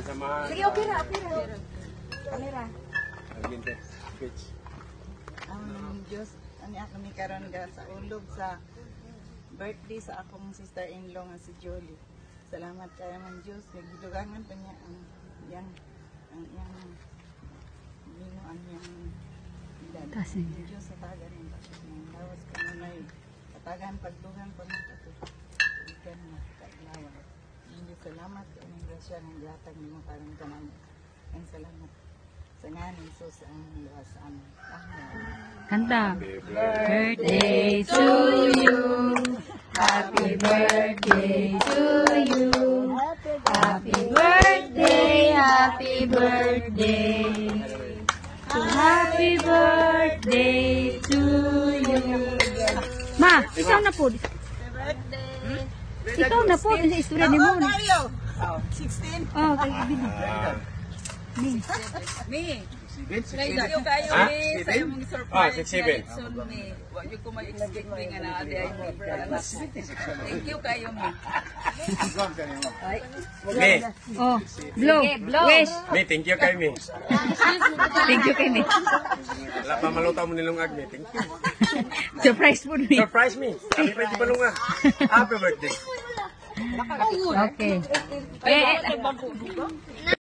samahan. Sige, okay na. Kamera. Argente. Pitch. Diyos, ani ako ni karon ga sa ulog sa birthday sa akong sister-in-law nga si Jolie. Salamat kayo man Diyos, nagdugangan pa niya ang iyang Taas niya. Diyos sa tagan ng tapos ng lawas ka nanay. Katagan pagdugan pa ng tapos. Ikan na kailawan. Hindi salamat kayo ng grasya ng latag ni mo parang kanan. Ang salamat. Sa nga ng Sus ang luwas amin. Kanta. Birthday to you. Happy birthday to you. Happy birthday, happy birthday. Happy birthday to you. Ma, ikaw na po. Ikaw na po. Sa istorya ni mo. 16. Oh, kay Ibig. Me. Sibin? Thank you kayo Ha? me sa Sibin? imong surprise. 6-7. Soon me. Wa yo ko ma-expect nga na adi ay mo anak. Thank you kayo me. Me. Oh, blow. Wish. Me, thank you kay me. Thank you kay me. Wala pa malutaw mo nilong ag me. Thank you. Surprise po me. Surprise me. Happy birthday balunga. Happy birthday. Okay. Eh,